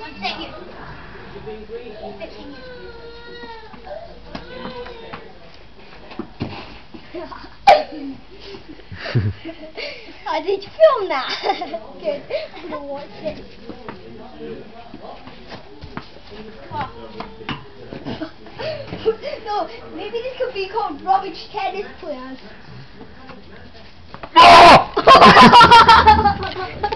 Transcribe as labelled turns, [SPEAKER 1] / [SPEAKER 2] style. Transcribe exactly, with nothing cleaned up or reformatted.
[SPEAKER 1] One second. Fixing you. How did you film that? Good. I'm gonna watch it. No, maybe this could be called rubbish tennis players.